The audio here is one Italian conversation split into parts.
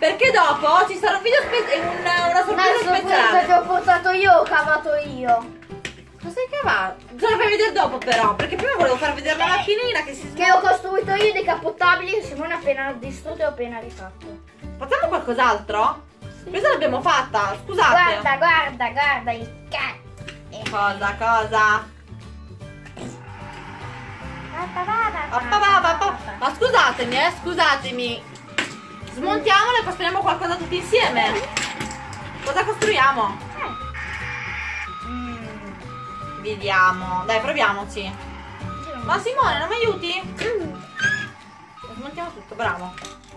perché dopo ci sarà un video una sorpresa speciale. Ti ho portato io, ho cavato io. Cosa hai cavato? Te lo fai vedere dopo però, perché prima volevo far vedere la macchinina che ho costruito io, decappottabili, che Simone ha appena distrutto e ho appena rifatto. Facciamo qualcos'altro? Sì. Questa l'abbiamo fatta, scusate. Guarda il cazzo. Cosa? Ma scusatemi. Smontiamolo e costruiamo qualcosa tutti insieme. Cosa costruiamo? Vediamo. Dai, proviamoci. Ma Simone, non mi aiuti? Smontiamo tutto, bravo.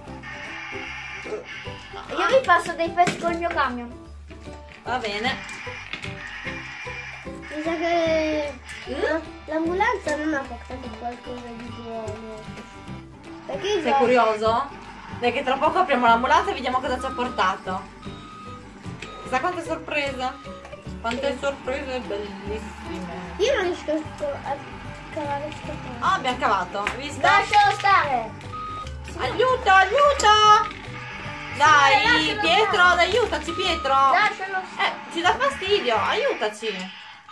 Io vi passo dei pezzi col mio camion. Va bene. Mi sa che l'ambulanza non ha portato qualcosa di buono. Perché sei curioso? Dai che tra poco apriamo l'ambulanza e vediamo cosa ci ha portato. Chissà quante sorprese. Quante sorprese bellissime. Io non riesco a cavare sto coso. Ah, abbiamo cavato, hai visto? Lascialo stare. Aiuto! Dai, Pietro, aiutaci Pietro. Lascialo stare. Ci dà fastidio, aiutaci.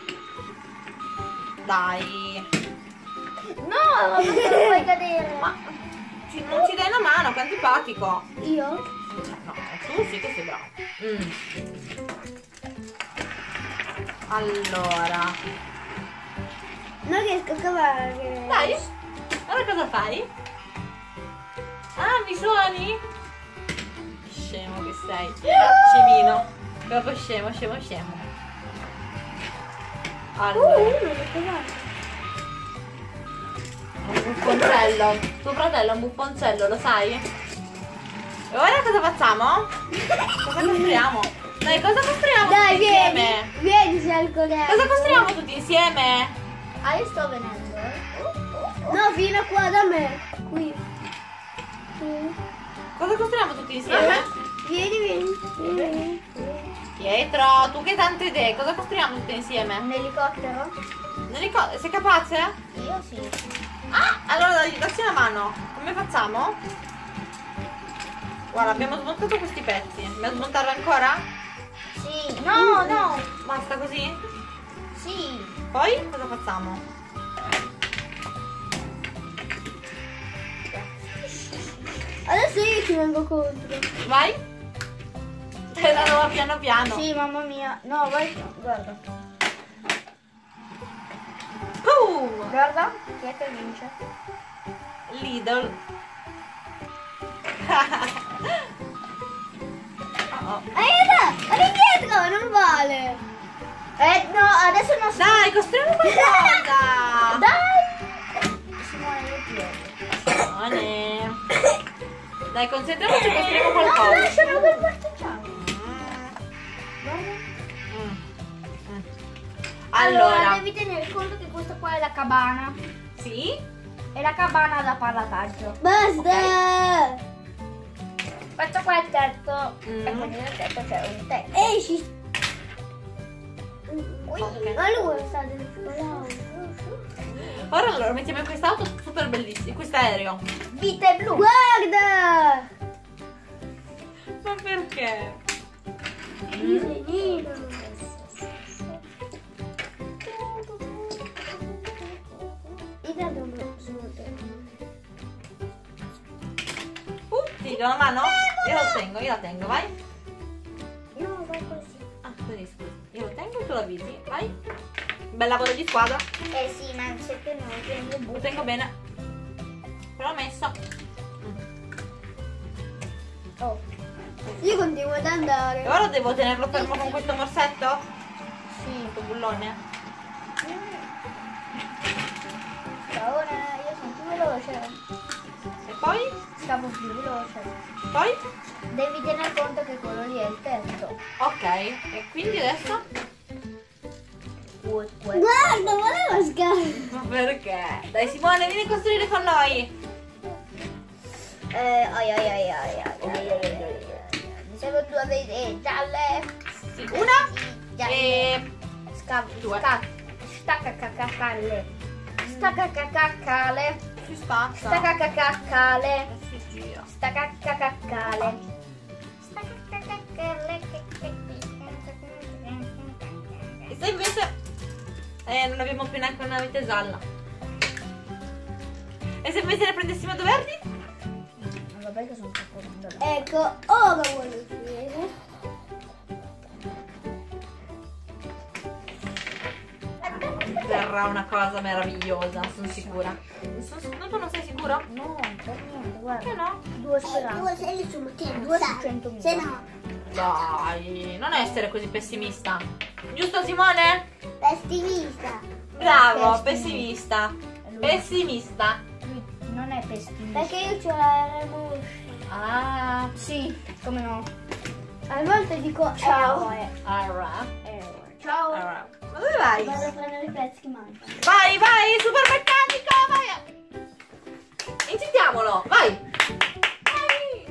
Dai. No, non te lo fai cadere. Ma non ci dai una mano, che antipatico. Io? No, tu sì che sei bravo. Allora. Non riesco a cavare. Dai, ora cosa fai? Ah, mi suoni? Scemo che sei. Scemino. Proprio scemo. Allora. Un buffoncello. Tuo fratello è un buffoncello, lo sai? E ora cosa facciamo? Cosa costruiamo? Dai, cosa costruiamo tutti insieme? Vieni, sei al collegio. Cosa costruiamo tutti insieme? Ah, io sto venendo. No, fino qua da me. Qui. Cosa costruiamo tutti insieme? Vieni. Pietro, tu che hai tante idee, cosa costruiamo tutti insieme? Un elicottero? Sei capace? Io sì. Ah, allora dacci una mano. Come facciamo? Guarda, abbiamo smontato questi pezzi. Dobbiamo smontarlo ancora? Sì. No. Basta così? Sì. Poi cosa facciamo? Adesso io ti vengo contro. Vai? Te la nuova piano piano. Sì, mamma mia. No, vai. Guarda. Guarda, chi è che vince? Lidl. Aiuto! Indietro, non vale. No, adesso non so. Dai, costruiamo qualcosa. Dai. Simone, io chiedo. Simone. Dai, concentriamoci e costruiamo qualcosa. Lascialo per parteggiare. Allora, devi tenere conto che questa qua è la cabana. Sì? È la cabana da parlataggio. Basta! Okay. Questo qua è il tetto. E quindi nel tetto c'è un tetto. Esci! Okay. Ma lui sta dentro. Ora allora mettiamo in quest'auto super bellissima, quest'aereo. Vite blu. Guarda! Ma perché? Ti do una mano? Io la tengo, vai. No, vai così. Ah, così scusa. Io lo tengo e tu la avvisi, vai. Bel lavoro di squadra. Sì, ma se te no, prendi Lo tengo bene. L'ho messo. Oh. Io continuo ad andare. E ora devo tenerlo fermo con questo morsetto? Sì. Questo bullone? Ora io sono più veloce. E poi? Stavo più veloce. Poi? Devi tener conto che quello lì è il tetto. Ok. E quindi adesso? Guarda, volevo scaricare. Ma perché? Dai Simone, vieni a costruire con noi. Mi servono due vedi gialle. Sì, una Gialle. e Due. Staccacacacalle. Staccacacacalle. si spacca. Staccacacacalle. Si gira. Staccacacacalle. E se invece non abbiamo più neanche una vitesalla. E se invece ne prendessimo due verdi? Vabbè che sono troppo grande. Ecco, ora voglio dire. Verrà una cosa meravigliosa, sono sicura. Tu non sei sicuro? No, per niente, guarda. Che no? Due speranze. Due sei su Matteo, 2 su 100.000. se no, Dai, non essere così pessimista. Giusto Simone? pessimista. Bravo, Pessimista. pessimista. Pessimista. Lui non è pessimista. Perché io c'ho la remotion. Ah, Sì, come no. A volte dico Ciao. alright. Ciao. Alright. Ma dove vai? Vado a prendere i pezzi che mancano. Vai, vai, super meccanica, vai. Incitiamolo, vai. Vai.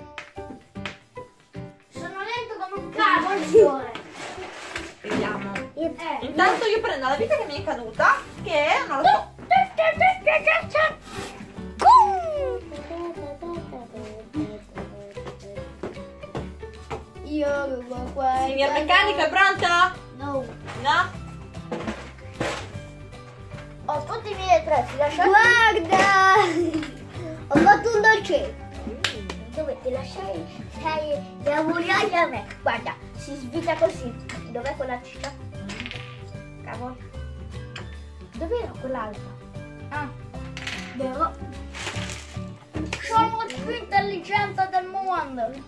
Sono lento come un cane. Vediamo. Eh. Intanto io prendo la vita che mi è caduta, che non lo so. Io rubo qua. Signor meccanico, è pronto? No. No? Ho tutti i miei attrezzi, lasciate. Guarda! Ho fatto un dolce. Dovete lasciare gli augurati a me. Guarda, si svita così. Dov'è quella ciccia? Cavolo. Dov'era quell'altra? Ah, Vero? sono più intelligente del mondo.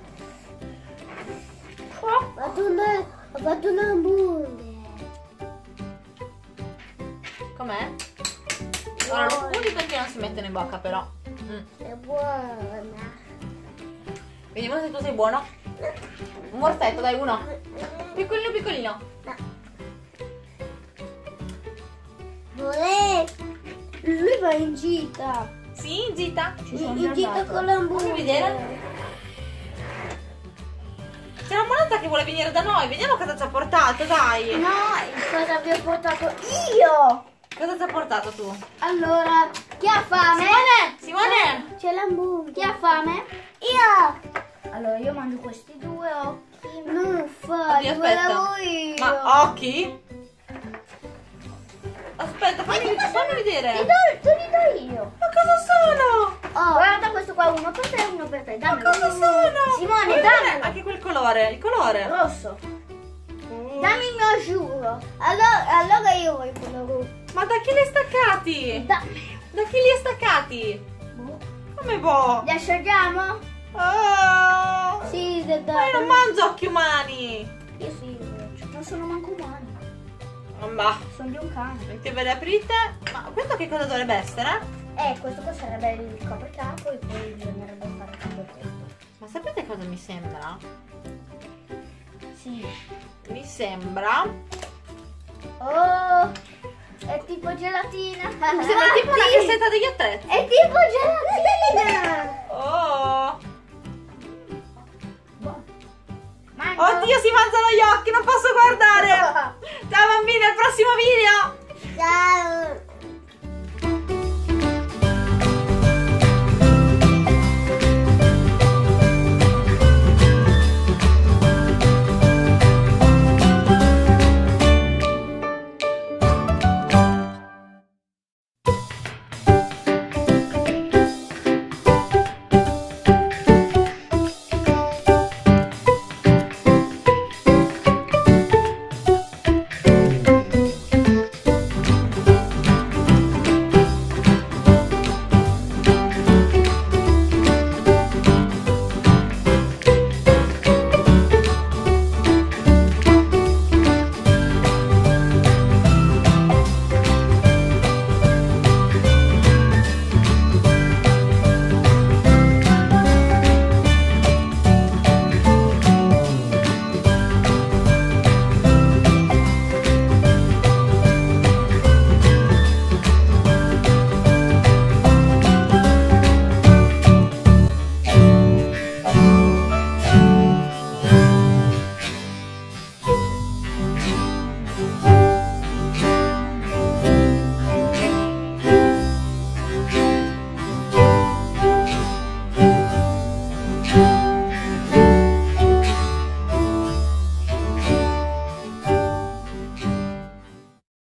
Ho fatto un hamburger. Com'è? Ora lo spugni perché non si mettono in bocca però. È buona. Vediamo se tu sei buono. Un morsetto, dai, uno. Piccolino, piccolino. Lui va in gita. Sì, gita. In gita con l'hamburger. Fammi vedere. C'è una moneta che vuole venire da noi. Vediamo cosa ci ha portato, dai. No, cosa vi ho portato io? Cosa ti ha portato tu? Allora, chi ha fame? Simone! C'è l'hamburger. Chi ha fame? Io. Allora io mangio questi due occhi. Non fa, Oddio, dove aspetta. lavoro io? Ma occhi? Aspetta, fammi vedere. Te li do io. Ma cosa sono? Oh, Guarda questo qua, uno per te e uno per te. Ma Dammelo. cosa sono? Simone, Fammi vedere dammelo. anche quel colore. Il colore. Rosso. dammi il mio giuro. Allora io voglio quello rosso. Ma da chi li hai staccati? Dammi. Da chi li hai staccati? Come boh? Li assaggiamo? Oh. Sì, Ma io non mangio occhi umani. Io sì, non sono manco umani. Ma Sono di un cane. che ve le aprite? Ma questo che cosa dovrebbe essere? Questo qua sarebbe il copricapo e poi bisognerebbe fare il capo. Ma sapete cosa mi sembra? Sì. Mi sembra. Oh, è tipo gelatina. Mi sembra tipo una cassetta degli attrezzi. È tipo gelatina. Oh. Manco. Oddio, si mangiano gli occhi, non posso guardare. Ciao bambini, al prossimo video. Ciao.